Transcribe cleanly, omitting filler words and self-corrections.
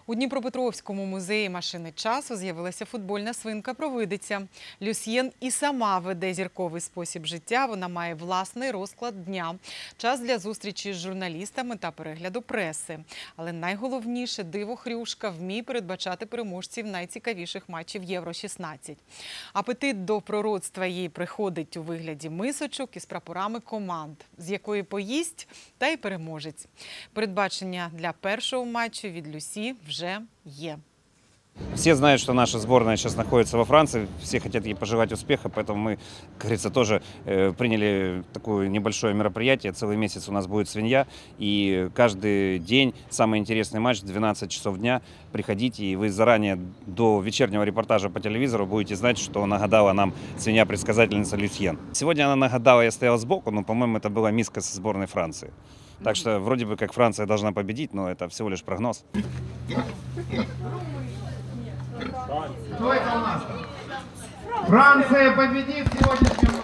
У Дніпропетровському музеї машини часу з'явилася футбольна свинка-провидиця. Люсьєн і сама веде зірковий спосіб життя. Вона має власний розклад дня, час для зустрічі з журналістами та перегляду преси. Але найголовніше – диво-хрюшка вміє передбачати переможців найцікавіших матчів Євро-16. Апетит до пророцтва їй приходить у вигляді мисочок із прапорами команд, з якої поїсть та й переможець. Передбачення для першого матчу від Люсі вже є. Все знают, что наша сборная сейчас находится во Франции, все хотят ей пожелать успеха, поэтому мы, как говорится, тоже приняли такое небольшое мероприятие. Целый месяц у нас будет свинья, и каждый день самый интересный матч в 12 часов дня. Приходите, и вы заранее до вечернего репортажа по телевизору будете знать, что нагадала нам свинья-предсказательница Люсьен. Сегодня она нагадала, я стоял сбоку, но, по-моему, это была миска со сборной Франции. Так что вроде бы как Франция должна победить, но это всего лишь прогноз. Кто это у нас? Франция победит в сегодняшнем